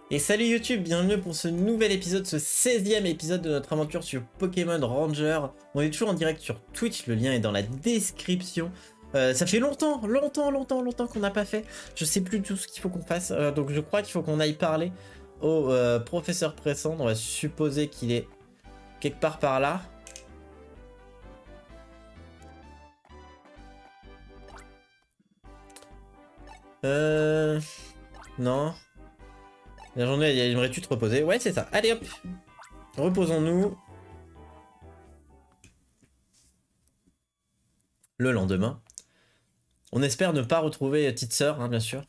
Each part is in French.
Et salut YouTube, bienvenue pour ce nouvel épisode, ce 16e épisode de notre aventure sur Pokémon Ranger. On est toujours en direct sur Twitch, le lien est dans la description. Ça fait longtemps qu'on n'a pas fait. Je sais plus tout ce qu'il faut qu'on fasse, donc je crois qu'il faut qu'on aille parler au professeur Pressant. On va supposer qu'il est quelque part par là. Non. La journée, aimerais-tu te reposer? Ouais, c'est ça. Allez hop, reposons-nous. Le lendemain. On espère ne pas retrouver petite sœur, hein, bien sûr.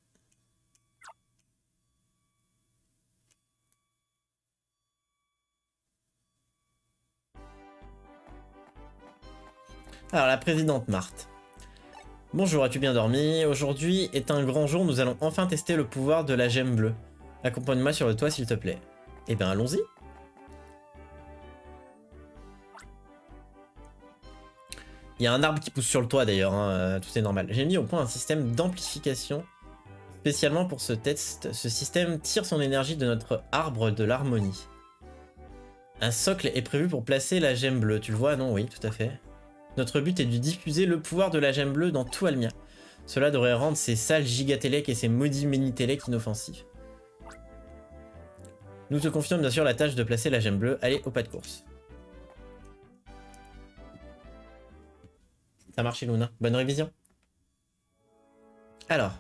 Alors, la présidente Marthe. Bonjour, as-tu bien dormi? Aujourd'hui est un grand jour, nous allons enfin tester le pouvoir de la gemme bleue. Accompagne-moi sur le toit, s'il te plaît. Eh ben, allons-y. Il y a un arbre qui pousse sur le toit d'ailleurs, hein, tout est normal. J'ai mis au point un système d'amplification spécialement pour ce test. Ce système tire son énergie de notre arbre de l'harmonie. Un socle est prévu pour placer la gemme bleue. Tu le vois, non? Oui, tout à fait. Notre but est de diffuser le pouvoir de la gemme bleue dans tout Almia. Cela devrait rendre ces sales gigatélèques et ces maudits mini-télèques inoffensifs. Nous te confions bien sûr la tâche de placer la gemme bleue. Allez, au pas de course. Ça a marché, Luna. Bonne révision. Alors.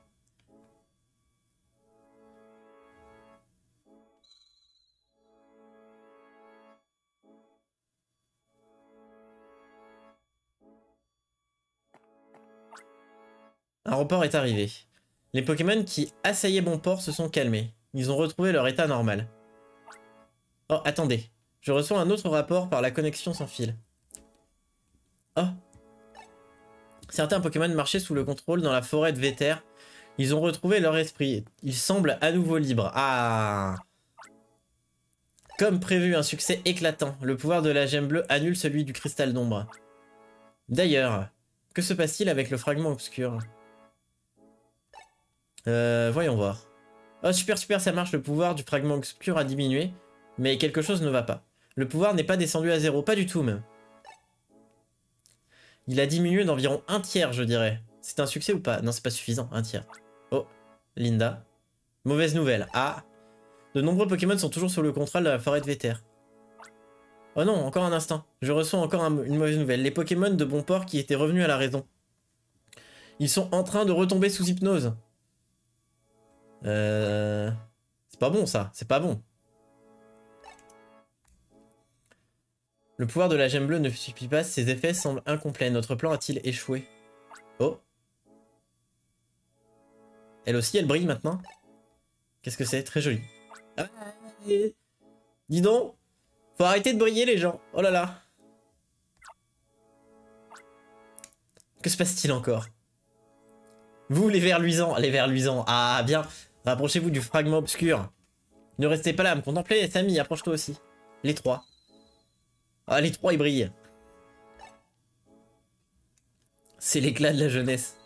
Un report est arrivé. Les Pokémon qui assaillaient Bonport se sont calmés. Ils ont retrouvé leur état normal. Oh, attendez. Je reçois un autre rapport par la connexion sans fil. Oh. Certains Pokémon marchaient sous le contrôle dans la forêt de Vétère. Ils ont retrouvé leur esprit. Ils semblent à nouveau libres. Ah. Comme prévu, un succès éclatant. Le pouvoir de la gemme bleue annule celui du cristal d'ombre. D'ailleurs, que se passe-t-il avec le fragment obscur? Voyons voir. Oh, super, ça marche. Le pouvoir du fragment obscur a diminué. Mais quelque chose ne va pas. Le pouvoir n'est pas descendu à 0. Pas du tout, même. Il a diminué d'environ un tiers, je dirais. C'est un succès ou pas? Non, c'est pas suffisant. Un tiers. Oh, Linda. Mauvaise nouvelle. Ah. De nombreux Pokémon sont toujours sous le contrôle de la forêt de Vétère. Oh non, encore un instant. Je reçois encore une mauvaise nouvelle. Les Pokémon de Bonport qui étaient revenus à la raison. Ils sont en train de retomber sous hypnose. C'est pas bon, ça. C'est pas bon. Le pouvoir de la gemme bleue ne suffit pas. Ses effets semblent incomplets. Notre plan a-t-il échoué? Oh. Elle aussi, elle brille maintenant. Qu'est-ce que c'est? Très joli. Ah, dis donc. Faut arrêter de briller, les gens. Oh là là. Que se passe-t-il encore? Vous, les vers luisants. Les vers luisants. Ah, bien. Rapprochez-vous du fragment obscur. Ne restez pas là à me contempler. Samy, approche-toi aussi. Les trois. Ah, les trois, ils brillent. C'est l'éclat de la jeunesse.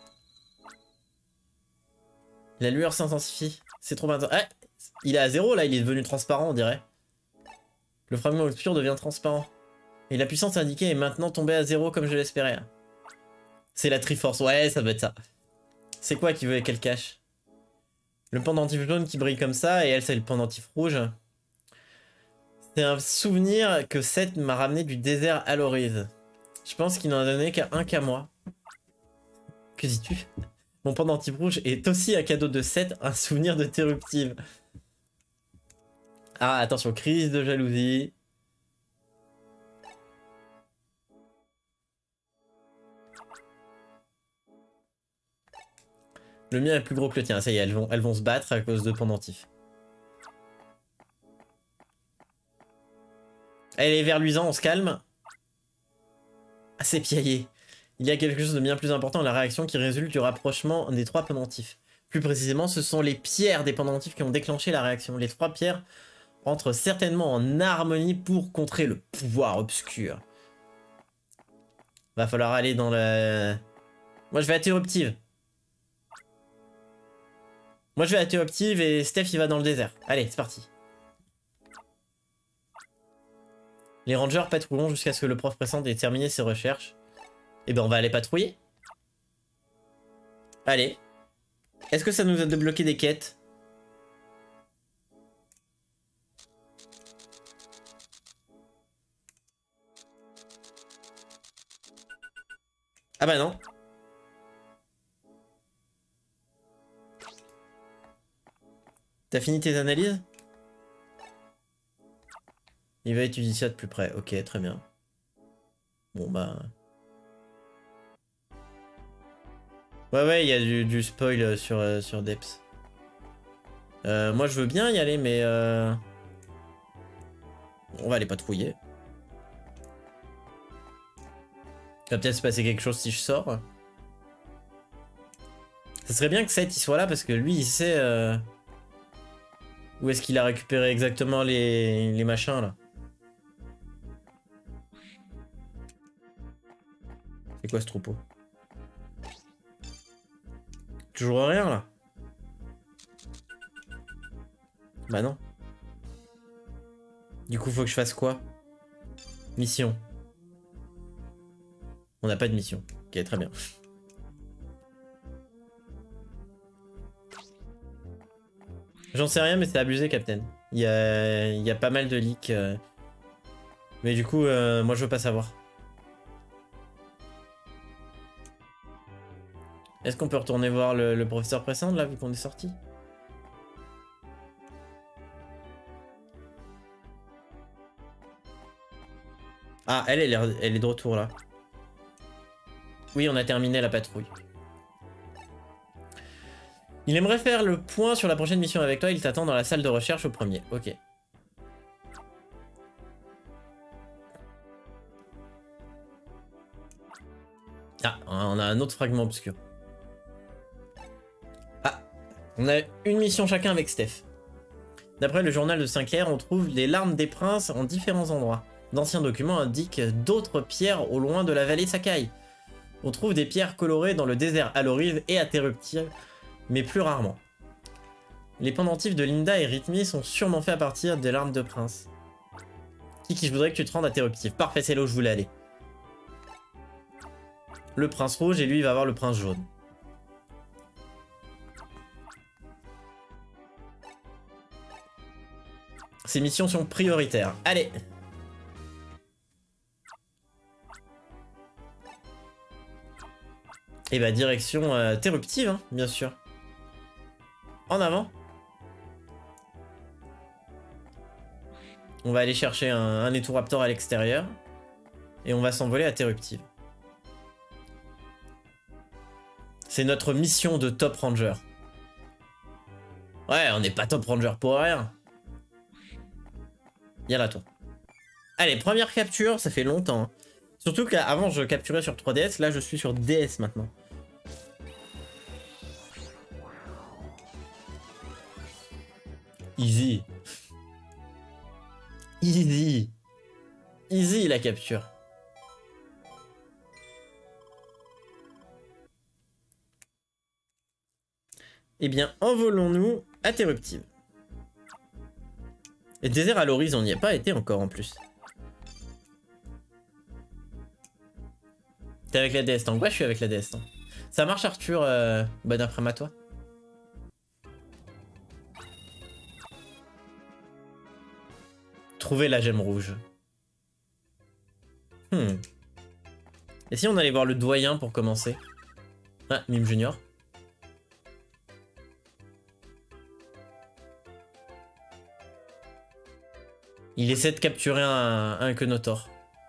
La lueur s'intensifie. C'est trop intense. Ah, il est à 0 là, il est devenu transparent, on dirait. Le fragment obscur devient transparent. Et la puissance indiquée est maintenant tombée à 0 comme je l'espérais. C'est la Triforce. Ouais, ça doit être ça. C'est quoi qui veut qu'elle cache? Le pendentif jaune qui brille comme ça, et elle, c'est le pendentif rouge. C'est un souvenir que Seth m'a ramené du désert à l'Orize. Je pense qu'il n'en a donné qu'à un qu'à moi. Que dis-tu? Mon pendentif rouge est aussi un cadeau de Seth, un souvenir de Terruptive. Ah, attention, crise de jalousie. Le mien est plus gros que le tien. Ça y est, elles vont se battre à cause de pendentif. Elle est vers luisant, on se calme. Ah, c'est piaillé. Il y a quelque chose de bien plus important, la réaction qui résulte du rapprochement des trois pendentifs. Plus précisément, ce sont les pierres des pendentifs qui ont déclenché la réaction. Les trois pierres entrent certainement en harmonie pour contrer le pouvoir obscur. Va falloir aller dans la... Moi, je vais à Terruptive. Moi je vais à Théoptive et Steph il va dans le désert. Allez, c'est parti. Les rangers patrouilleront jusqu'à ce que le prof pressant ait terminé ses recherches. Et ben on va aller patrouiller. Allez. Est-ce que ça nous a débloqué des quêtes? Ah bah non. T'as fini tes analyses? Il va étudier ça de plus près. Ok, très bien. Bon bah... Ouais, il y a du spoil sur Deps. Moi je veux bien y aller, mais... On va aller patrouiller. Il va peut-être se passer quelque chose si je sors. Ça serait bien que Seth il soit là parce que lui il sait où est-ce qu'il a récupéré exactement les machins là. C'est quoi ce troupeau? Toujours rien là? Bah non. Du coup faut que je fasse quoi? Mission. On n'a pas de mission. Ok, très bien. J'en sais rien, mais c'est abusé, Captain. Il y a pas mal de leaks. Mais du coup, moi, je veux pas savoir. Est-ce qu'on peut retourner voir le professeur pressant, là, vu qu'on est sorti? Ah, elle est de retour, là. Oui, on a terminé la patrouille. Il aimerait faire le point sur la prochaine mission avec toi. Il t'attend dans la salle de recherche au premier. Ok. Ah, on a un autre fragment obscur. Ah, on a une mission chacun avec Steph. D'après le journal de Sinclair, on trouve les larmes des princes en différents endroits. D'anciens documents indiquent d'autres pierres au loin de la vallée Sakai. On trouve des pierres colorées dans le désert Aloris et à Terruptive, mais plus rarement. Les pendentifs de Linda et Rhythmie sont sûrement faits à partir des larmes de prince. Kiki, je voudrais que tu te rendes à Terruptive. Parfait, c'est là où je voulais aller. Le prince rouge et lui il va avoir le prince jaune. Ces missions sont prioritaires. Allez. Et bah direction Terruptive, hein, bien sûr. En avant. On va aller chercher un Etoraptor à l'extérieur. Et on va s'envoler à Terruptive. C'est notre mission de Top Ranger. Ouais, on n'est pas Top Ranger pour rien. Viens là, toi. Allez, première capture, ça fait longtemps. Hein. Surtout qu'avant, je capturais sur 3DS, là, je suis sur DS maintenant. Easy. Easy. Easy, la capture. Eh bien, envolons-nous à Terruptive. Et désert à l'horizon, on n'y a pas été encore en plus. T'es avec la DS Tank? Ouais, je suis avec la DS Tank. Ça marche, Arthur? Bon après-midi à toi. Trouver la gemme rouge. Et si on allait voir le doyen pour commencer? Ah, Mime Junior. Il essaie de capturer un Kenotor.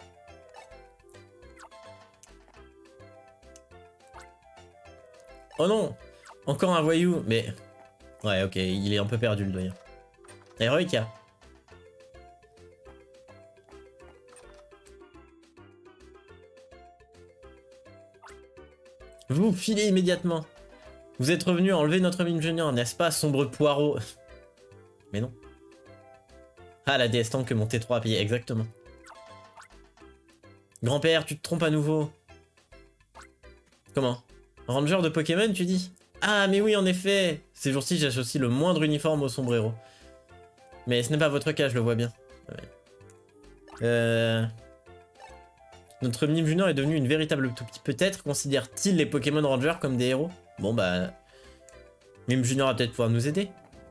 Oh non! Encore un voyou, mais... Ouais, ok, il est un peu perdu le doyen. Heroica. Vous filez immédiatement. Vous êtes revenu enlever notre mime junior, n'est-ce pas, sombre poireau? Mais non. Ah, la DS Tank que mon T3 a payé, exactement. Grand-père, tu te trompes à nouveau. Comment? Ranger de Pokémon, tu dis? Ah, mais oui, en effet. Ces jours-ci, j'associe le moindre uniforme au sombrero. Mais ce n'est pas votre cas, je le vois bien. Ouais. Notre Mime Junior est devenu une véritable toupie. Peut-être considère-t-il les Pokémon Rangers comme des héros? Bon bah... Mime Junior va peut-être pouvoir nous aider.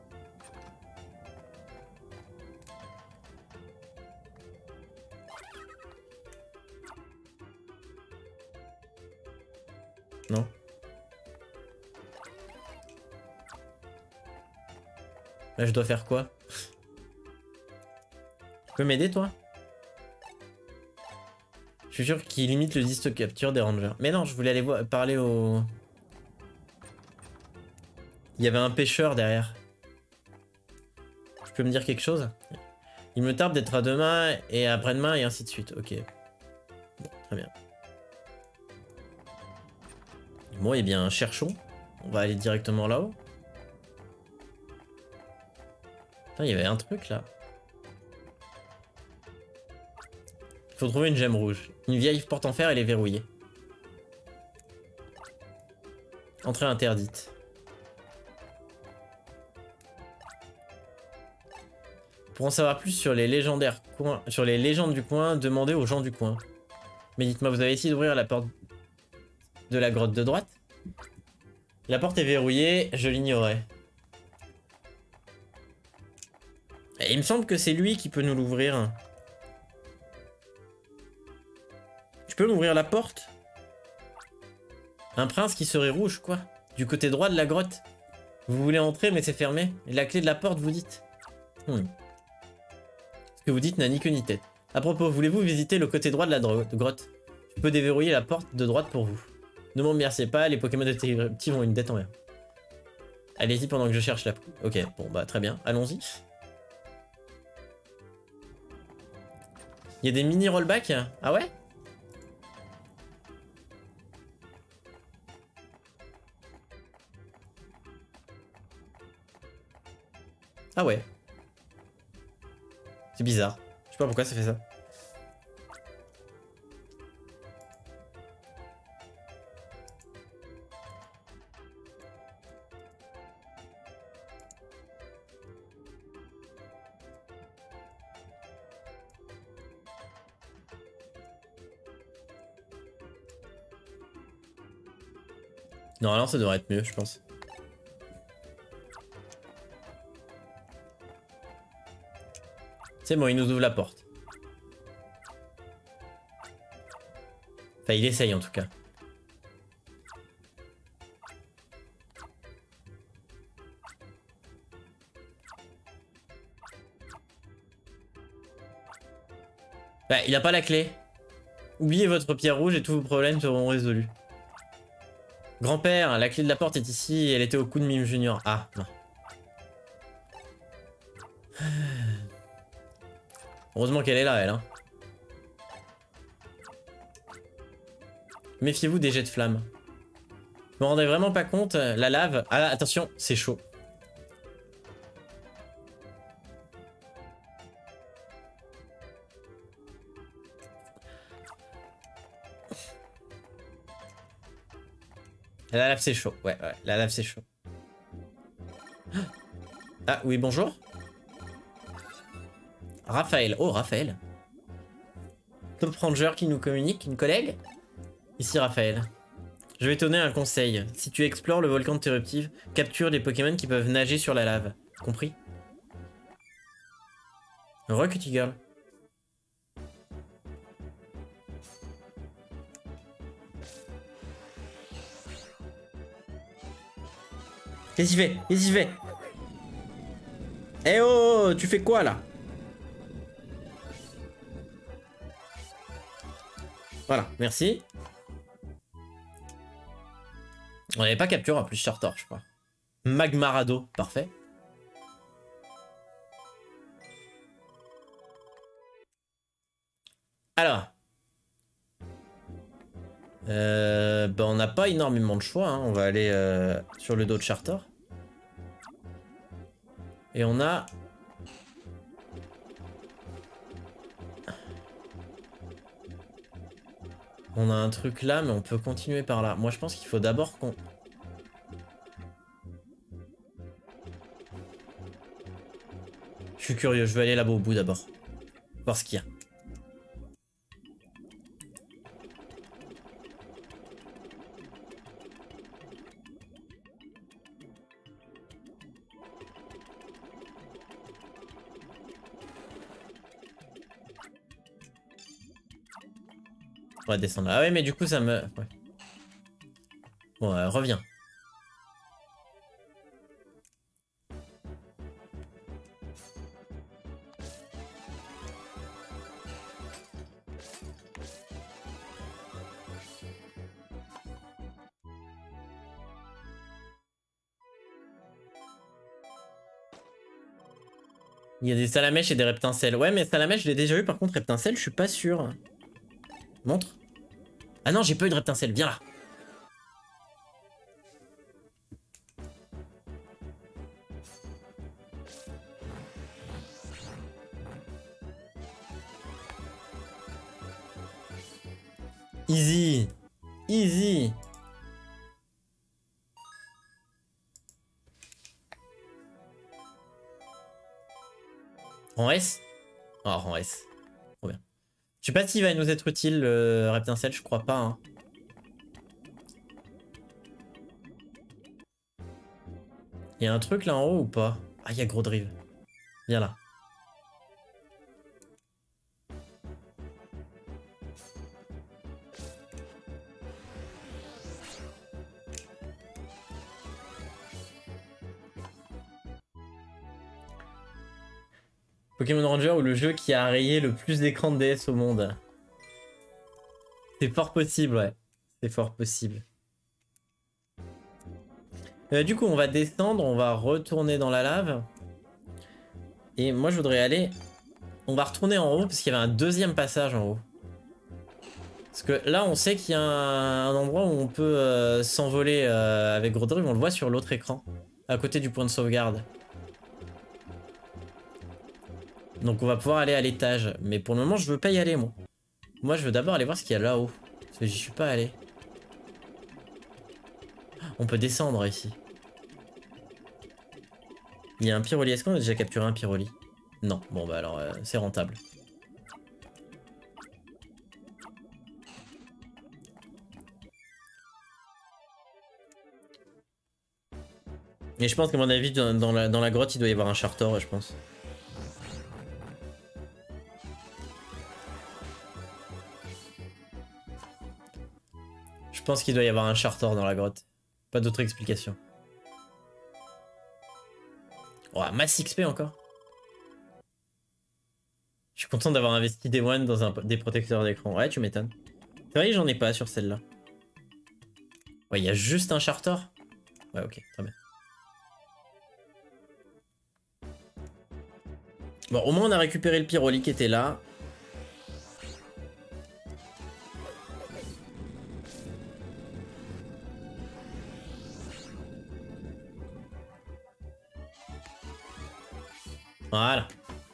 Non? Là, je dois faire quoi? Tu peux m'aider, toi? Je suis sûr qu'il limite le disque capture des rangers. Mais non, je voulais aller parler au... Il y avait un pêcheur derrière. Tu peux me dire quelque chose? Il me tarde d'être à demain et après-demain et ainsi de suite. Ok. Bon, très bien. Bon, eh bien, cherchons. On va aller directement là-haut. Putain, il y avait un truc là. Il faut trouver une gemme rouge. Une vieille porte en fer, elle est verrouillée. Entrée interdite. Pour en savoir plus sur les légendaires coins, sur les légendes du coin, demandez aux gens du coin. Mais dites-moi, vous avez essayé d'ouvrir la porte de la grotte de droite? La porte est verrouillée, je l'ignorais. Il me semble que c'est lui qui peut nous l'ouvrir. Tu peux m'ouvrir la porte? Un prince qui serait rouge, quoi. Du côté droit de la grotte. Vous voulez entrer, mais c'est fermé. Et la clé de la porte, vous dites? Ce que vous dites n'a ni queue ni tête. À propos, voulez-vous visiter le côté droit de la grotte? Je peux déverrouiller la porte de droite pour vous. Ne m'en remerciez pas, les Pokémon de petits ont une dette envers. Allez-y pendant que je cherche la... Ok, bon bah très bien, allons-y. Il y a des mini rollbacks? Ah ouais? Ah ouais. C'est bizarre. Je sais pas pourquoi ça fait ça. Normalement ça devrait être mieux, je pense. C'est bon, il nous ouvre la porte. Enfin, il essaye en tout cas. Bah, il a pas la clé. Oubliez votre pierre rouge et tous vos problèmes seront résolus. Grand-père, la clé de la porte est ici et elle était au cou de Mime Junior. Ah, non. Heureusement qu'elle est là, elle. Hein. Méfiez-vous des jets de flammes. Je me rendais vraiment pas compte. La lave... Ah, attention, c'est chaud. La lave, c'est chaud. Ouais, la lave, c'est chaud. Ah, oui, bonjour. Raphaël. Oh, Raphaël. Top Ranger qui nous communique, une collègue. Ici, Raphaël. Je vais te donner un conseil. Si tu explores le volcan de Terruptive, capture les Pokémon qui peuvent nager sur la lave. Compris? Cutie Girl. Qu'est-ce qu'il fait? Qu'est-ce qu'il fait? Eh oh, tu fais quoi là? Voilà, merci. On n'avait pas capturé en plus Charter, je crois. Magmarado, parfait. Alors. Bah on n'a pas énormément de choix. Hein. On va aller sur le dos de Charter. Et on a... On a un truc là, mais on peut continuer par là. Moi, je pense qu'il faut d'abord qu'on... Je suis curieux, je vais aller là-bas au bout d'abord. Voir ce qu'il y a. On va descendre là. Ah ouais, mais du coup, ça me... Ouais. Bon, reviens. Il y a des salamèches et des reptincelles. Ouais, mais salamèche, je l'ai déjà eu. Par contre, reptincelle, je suis pas sûr. Montre. Ah non, j'ai pas eu de reptincelle. Viens là. Easy. Easy. En S? Oh, en S. Trop bien. Je sais pas s'il va nous être utile, le reptincelle, je crois pas. Hein. Il y a un truc là en haut ou pas? Ah, il y a gros drive. Viens là. Pokémon Ranger ou le jeu qui a rayé le plus d'écrans de DS au monde. C'est fort possible, ouais. C'est fort possible. Du coup, on va descendre, on va retourner dans la lave. Et moi, je voudrais aller... On va retourner en haut, parce qu'il y avait un deuxième passage en haut. Parce que là, on sait qu'il y a un endroit où on peut s'envoler avec gros drive. On le voit sur l'autre écran, à côté du point de sauvegarde. Donc on va pouvoir aller à l'étage. Mais pour le moment, je veux pas y aller, moi. Moi, je veux d'abord aller voir ce qu'il y a là-haut. Parce que j'y suis pas allé. On peut descendre ici. Il y a un pyroli. Est-ce qu'on a déjà capturé un pyroli? Non. Bon, bah alors, c'est rentable. Et je pense qu'à mon avis, dans la grotte, il doit y avoir un charter, je pense. Je pense qu'il doit y avoir un charter dans la grotte. Pas d'autre explication. Oh, max XP encore. Je suis content d'avoir investi des one dans des protecteurs d'écran. Ouais, tu m'étonnes. C'est vrai que j'en ai pas sur celle-là. Ouais, il y a juste un charter. Ouais, ok, très bien. Bon, au moins on a récupéré le pyroli qui était là. Voilà.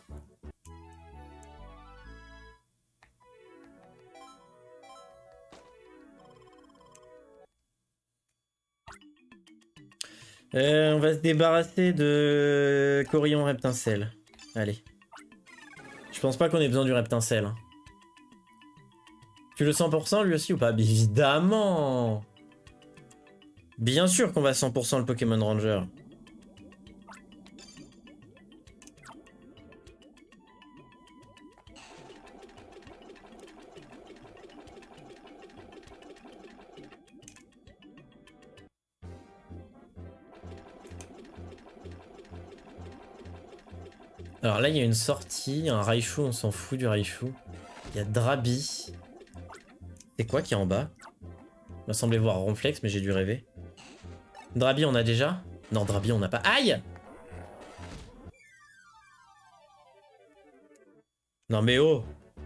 On va se débarrasser de Corillon Reptincelle. Allez. Je pense pas qu'on ait besoin du Reptincelle. Hein. Tu le 100% lui aussi ou pas? Évidemment. Bien sûr qu'on va 100% le Pokémon Ranger. Alors là, il y a une sortie, un Raichu, on s'en fout du Raichu. Il y a Drabi. C'est quoi qui est en bas? Il m'a semblé voir Ronflex, mais j'ai dû rêver. Drabi, on a déjà? Non, Drabi, on n'a pas. Aïe! Non mais oh!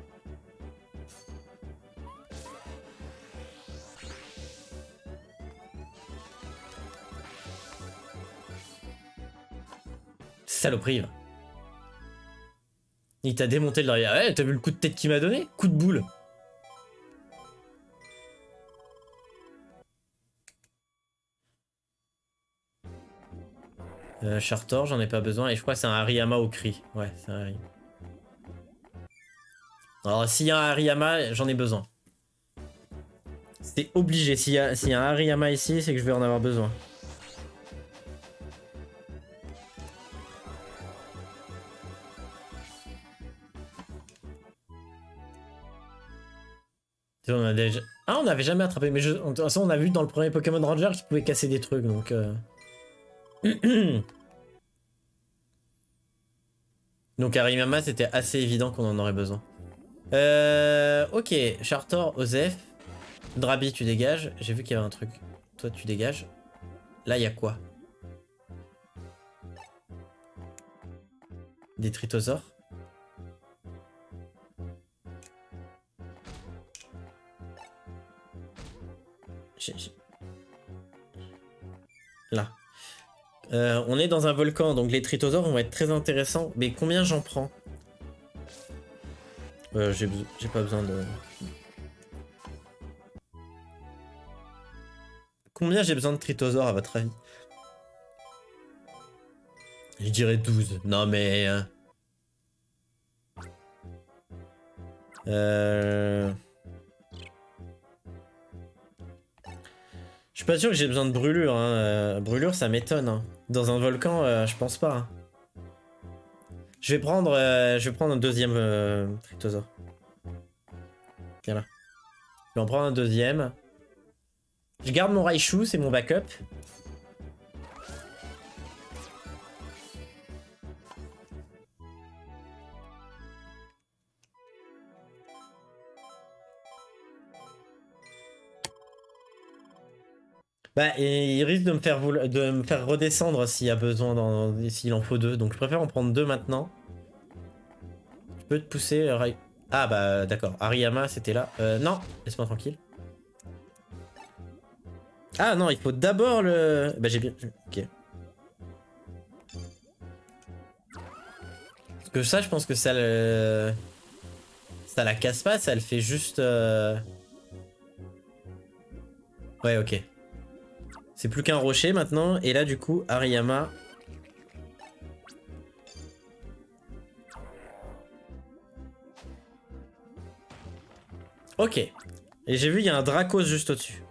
Saloperie. Il t'a démonté le derrière. Ouais, t'as vu le coup de tête qu'il m'a donné? Coup de boule. Chartor, j'en ai pas besoin. Et je crois que c'est un Hariyama au cri. Ouais, c'est un Hariyama. Alors, s'il y a un Hariyama, j'en ai besoin. C'est obligé. S'il y a un Hariyama ici, c'est que je vais en avoir besoin. On a déjà... Ah, on n'avait jamais attrapé. Mais de toute façon, on a vu dans le premier Pokémon Ranger qu'il pouvait casser des trucs. Donc... Donc Hariyama, c'était assez évident qu'on en aurait besoin. Ok, Chartor, Osef. Drabi, tu dégages. J'ai vu qu'il y avait un truc. Toi, tu dégages. Là, il y a quoi? Des tritosaures. Là. On est dans un volcan, donc les tritosaures vont être très intéressants. Mais combien j'en prends? J'ai pas besoin de... Combien j'ai besoin de tritosaures à votre avis? Je dirais 12. Non mais... Je suis pas sûr que j'ai besoin de brûlure. Hein. Brûlure, ça m'étonne. Hein. Dans un volcan, je pense pas. Hein. Je vais prendre un deuxième tritosaure. Viens là. Je vais en prendre un deuxième. Je garde mon Raichu, c'est mon backup. Bah, et il risque de me faire redescendre s'il y a besoin, s'il en faut deux. Donc je préfère en prendre deux maintenant. Je peux te pousser, Ah bah d'accord, Hariyama c'était là. Non, laisse-moi tranquille. Ah non, il faut d'abord le... Bah j'ai bien... Ok. Parce que ça, je pense que ça le... Ça la casse pas, ça le fait juste... Ouais, ok. C'est plus qu'un rocher maintenant. Et là, du coup, Hariyama... Ok. Et j'ai vu, il y a un Dracos juste au-dessus.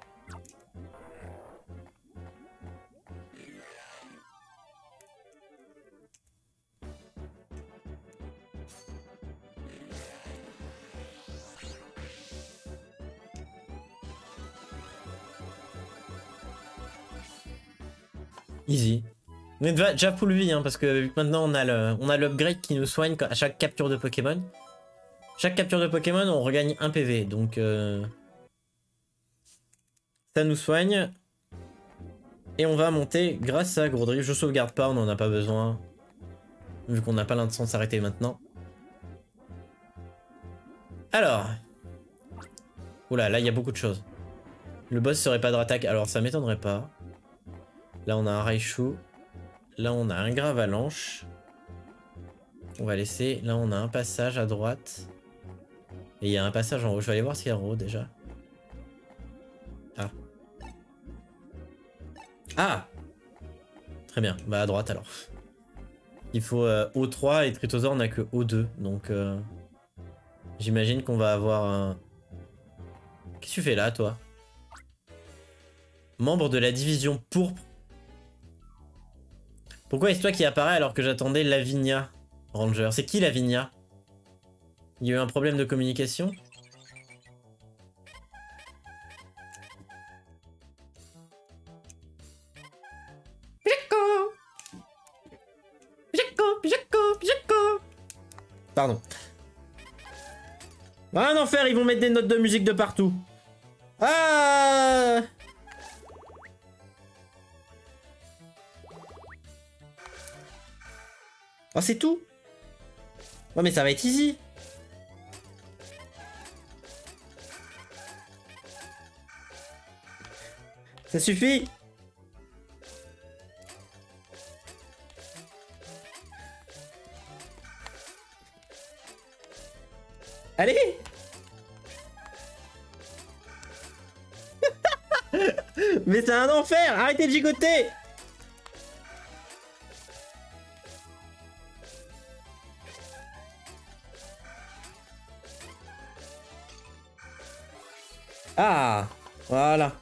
Easy. On est déjà full vie, hein, parce que maintenant on a l'upgrade qui nous soigne à chaque capture de Pokémon. Chaque capture de Pokémon, on regagne un PV, donc ça nous soigne. Et on va monter grâce à Grodry. Je sauvegarde pas, on n'en a pas besoin. Vu qu'on n'a pas l'intention de s'arrêter maintenant. Alors. Oula, là il y a beaucoup de choses. Le boss serait pas de attaque, alors ça m'étonnerait pas. Là on a un Raichu. Là on a un Gravalanche. On va laisser. Là on a un passage à droite. Et il y a un passage en haut. Je vais aller voir ce qu'il y a en haut déjà. Ah. Ah! Très bien. Bah à droite alors. Il faut O3 et Tritosaur n'a que O2. Donc j'imagine qu'on va avoir un... Qu'est-ce que tu fais là toi? Membre de la division pourpre. Pourquoi est-ce toi qui apparaît alors que j'attendais Lavinia Ranger? C'est qui Lavinia? Il y a eu un problème de communication? Pardon. Ah, un enfer, ils vont mettre des notes de musique de partout. Ah! Oh, c'est tout? Ouais, mais ça va être easy. Ça suffit. Allez. Mais c'est un enfer. Arrêtez de gigoter. Ah, voilà.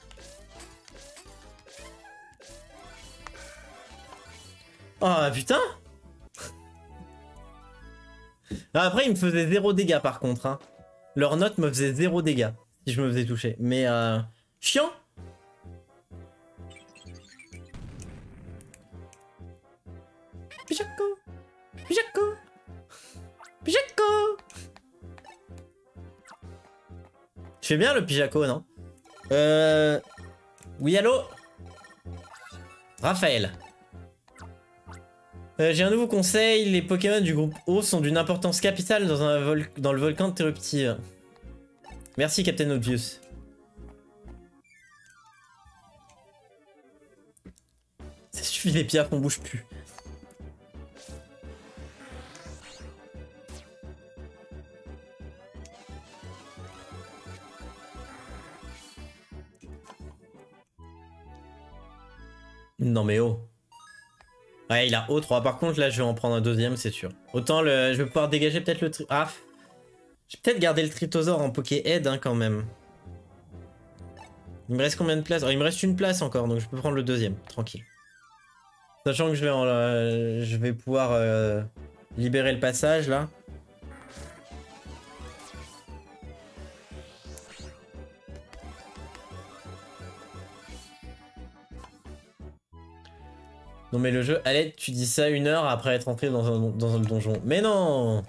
Oh putain. Après, il me faisait 0 dégâts par contre. Hein. Leur note me faisait 0 dégâts si je me faisais toucher. Mais chiant. Pijaco. Pijaco. Pijaco. Je fais bien le Pijaco, non? Oui, allô? Raphaël. J'ai un nouveau conseil, les Pokémon du groupe O sont d'une importance capitale dans le volcan de Terruptive. Merci Captain Obvious. Ça suffit les piafs, on bouge plus. Non mais oh. Ouais, il a O3. Par contre, là, je vais en prendre un deuxième, c'est sûr. Autant je vais pouvoir dégager peut-être le... Ah. Je vais peut-être garder le Tritosaur en Poké-Aid, hein, quand même. Il me reste combien de places? Oh, il me reste une place encore, donc je peux prendre le deuxième, tranquille. Sachant que je vais pouvoir libérer le passage, là. Non mais le jeu, allez, tu dis ça 1 heure après être entré dans un donjon. Mais non!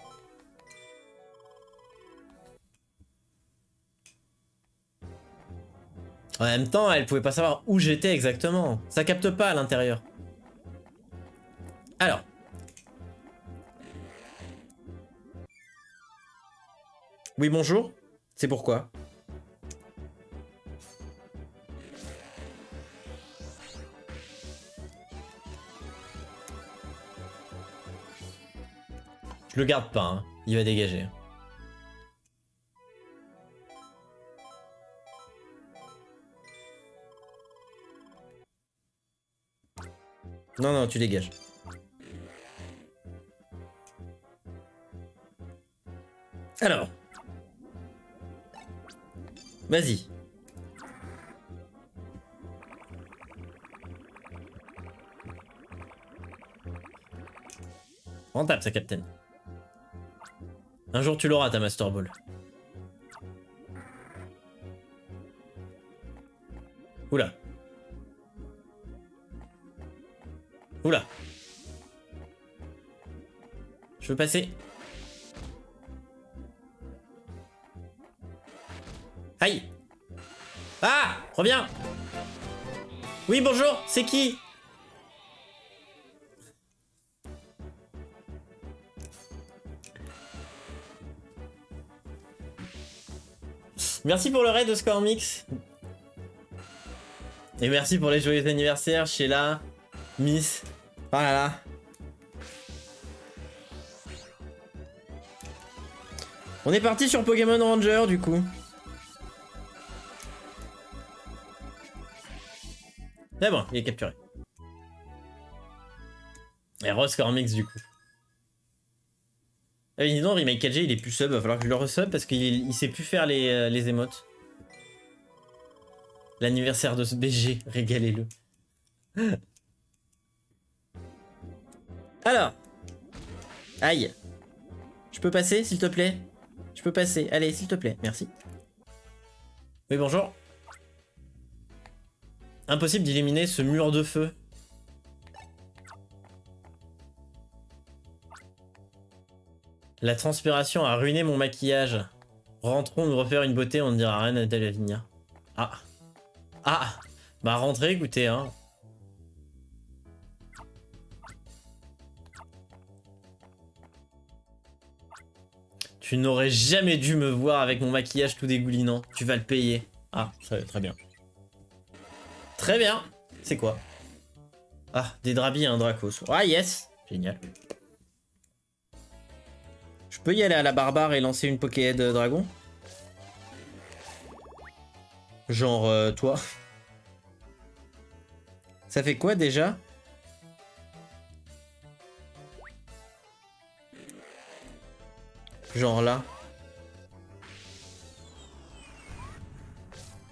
En même temps, elle pouvait pas savoir où j'étais exactement. Ça capte pas à l'intérieur. Alors. Oui, bonjour. C'est pourquoi? Je le garde pas, hein. Il va dégager. Non, non, tu dégages. Alors. Vas-y. Rentable, ça, Captain. Un jour, tu l'auras, ta Master Ball. Oula. Oula. Je veux passer. Aïe. Ah, reviens. Oui, bonjour, c'est qui? Merci pour le raid de Score Mix. Et merci pour les joyeux anniversaires, Sheila, Miss. Oh là là. On est parti sur Pokémon Ranger du coup. C'est bon, il est capturé. Et Rose Score Mix du coup. Ah, dis donc, Remake 4G il est plus sub, va falloir que je le resub parce qu'il sait plus faire les émotes. L'anniversaire de ce BG, régalez-le. Alors. Aïe. Je peux passer, s'il te plaît? Je peux passer. Allez, s'il te plaît. Merci. Oui, bonjour. Impossible d'éliminer ce mur de feu. La transpiration a ruiné mon maquillage. Rentrons nous refaire une beauté, on ne dira rien à Lavinia. Ah. Ah. Bah rentrez, écoutez, hein. Tu n'aurais jamais dû me voir avec mon maquillage tout dégoulinant. Tu vas le payer. Ah, très bien. Très bien. C'est quoi? Ah, des Drabis et un Dracos. Ah, yes. Génial. Je peux y aller à la barbare et lancer une Pokéhead dragon? Genre, toi. Ça fait quoi déjà? Genre là.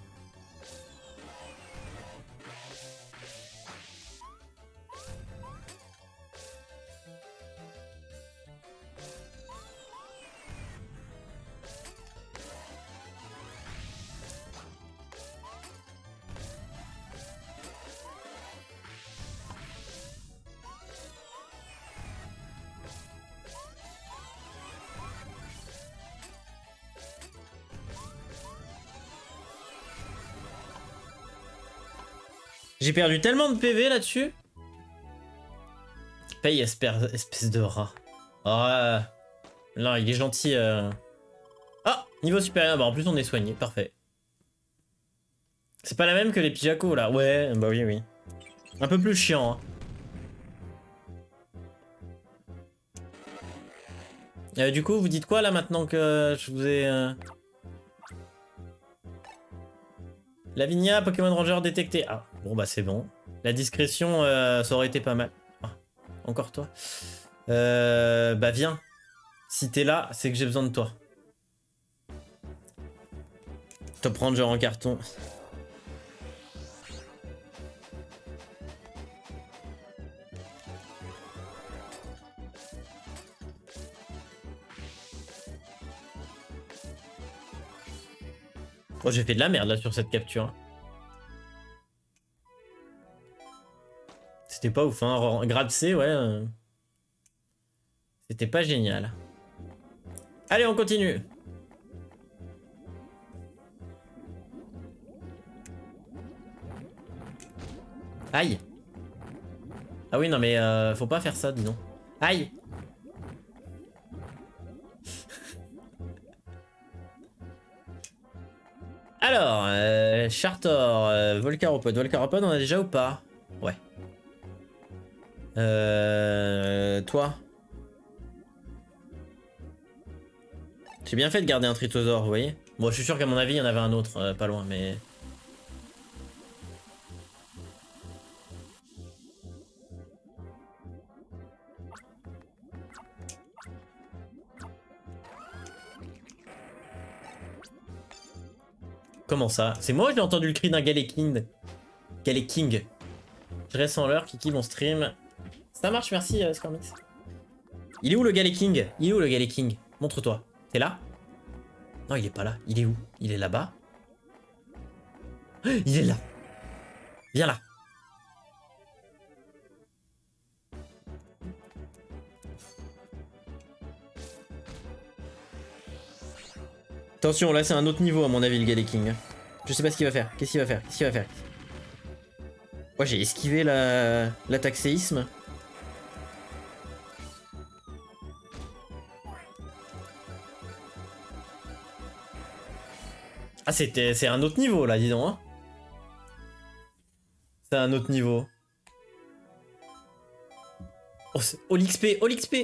J'ai perdu tellement de PV là-dessus. Paye, espèce de rat. Oh, non, il est gentil. Ah, niveau supérieur. Bah, en plus, on est soigné. Parfait. C'est pas la même que les Pijako, là. Ouais, bah oui, oui. Un peu plus chiant, hein. Du coup, vous dites quoi, là, maintenant que je vous ai... Lavinia, Pokémon Ranger détecté. Ah, bon, bah c'est bon. La discrétion, ça aurait été pas mal. Ah, encore toi. Bah viens. Si t'es là, c'est que j'ai besoin de toi. Top Ranger en carton. Oh, j'ai fait de la merde là sur cette capture. C'était pas ouf, hein. Grade C, ouais. C'était pas génial. Allez, on continue. Aïe. Ah oui, non mais faut pas faire ça, dis donc. Aïe. Alors, Chartor, Volcaropod. Volcaropod, on a déjà ou pas? Ouais. Toi. J'ai bien fait de garder un Tritosaur, vous voyez? Bon, je suis sûr qu'à mon avis, il y en avait un autre, pas loin, mais... Comment ça? C'est moi, j'ai entendu le cri d'un Galeking. Galeking. Je reste en l'heure, Kiki, mon stream. Ça marche, merci, Scormix. Il est où le Galeking? Il est où le Galeking? Montre-toi. T'es là? Non, il est pas là. Il est où? Il est là-bas? Il est là. Viens là. Attention, là c'est un autre niveau à mon avis le Galeking. Je sais pas ce qu'il va faire. Qu'est-ce qu'il va faire? Qu'est-ce qu'il va faire? Moi j'ai esquivé l'attaque séisme. Ah c'est un autre niveau là, dis donc. Hein. C'est un autre niveau. Oh l'XP, oh l'XP.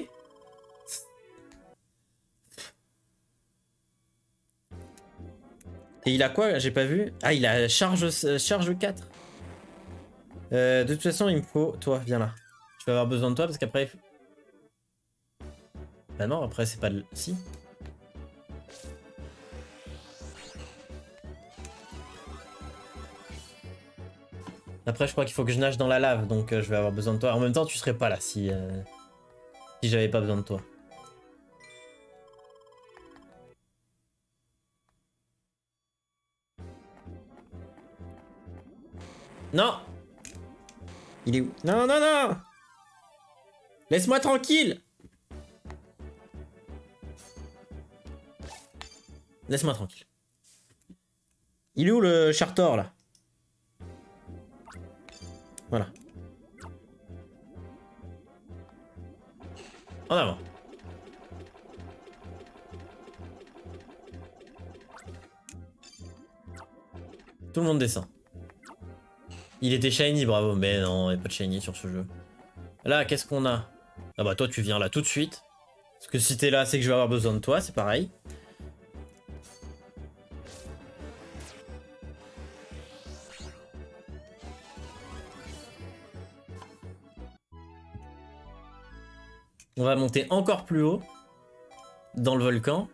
Et il a quoi? J'ai pas vu. Ah, il a charge 4. De toute façon, il me faut... Toi, viens là. Je vais avoir besoin de toi parce qu'après... Bah non, après, c'est pas... Si. Après, je crois qu'il faut que je nage dans la lave, donc je vais avoir besoin de toi. En même temps, tu serais pas là si j'avais pas besoin de toi. Non! Il est où? Non, non, non! Laisse-moi tranquille! Laisse-moi tranquille. Il est où le Chartor, là? Voilà. En avant. Tout le monde descend. Il était shiny, bravo. Mais non, il n'y a pas de shiny sur ce jeu. Là, qu'est-ce qu'on a? Ah bah toi, tu viens là tout de suite. Parce que si t'es là, c'est que je vais avoir besoin de toi, c'est pareil. On va monter encore plus haut. Dans le volcan.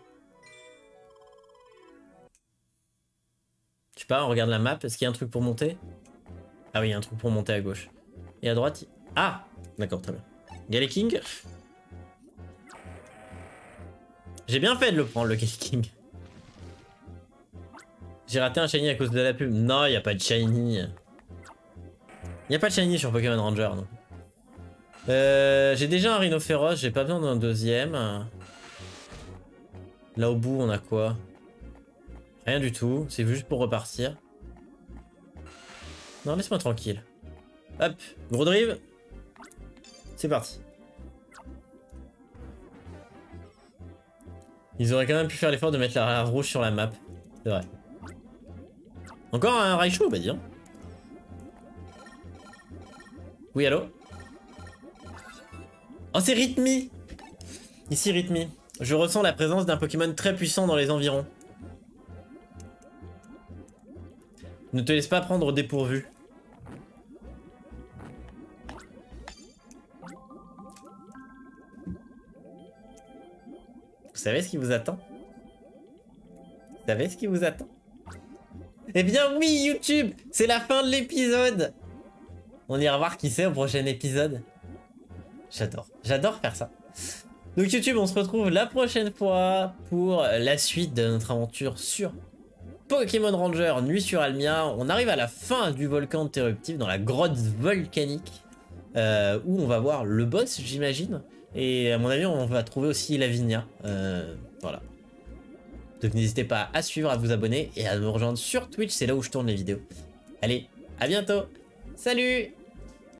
Je sais pas, on regarde la map. Est-ce qu'il y a un truc pour monter? Ah oui, il y a un truc pour monter à gauche. Et à droite... Ah! D'accord, très bien. Galeking. J'ai bien fait de le prendre, le Galeking. J'ai raté un shiny à cause de la pub. Non, il n'y a pas de shiny. Il n'y a pas de shiny sur Pokémon Ranger, non. J'ai déjà un rhinophéros, j'ai pas besoin d'un deuxième. Là au bout, on a quoi? Rien du tout, c'est juste pour repartir. Non, laisse-moi tranquille. Hop, gros drive. C'est parti. Ils auraient quand même pu faire l'effort de mettre la rouge sur la map. C'est vrai. Encore un Raichu, bah dis. Oui, allô? Oh, c'est Rhythmie! Ici, Rhythmie. Je ressens la présence d'un Pokémon très puissant dans les environs. Ne te laisse pas prendre au dépourvu. Vous savez ce qui vous attend? Vous savez ce qui vous attend? Eh bien oui, YouTube! C'est la fin de l'épisode! On ira voir qui c'est au prochain épisode. J'adore faire ça. Donc YouTube, on se retrouve la prochaine fois pour la suite de notre aventure sur Pokémon Ranger Nuit sur Almia. On arrive à la fin du volcan de Terruptive, dans la grotte volcanique, où on va voir le boss, j'imagine. Et à mon avis, on va trouver aussi Lavinia. Voilà. Donc n'hésitez pas à suivre, à vous abonner et à me rejoindre sur Twitch, c'est là où je tourne les vidéos. Allez, à bientôt. Salut!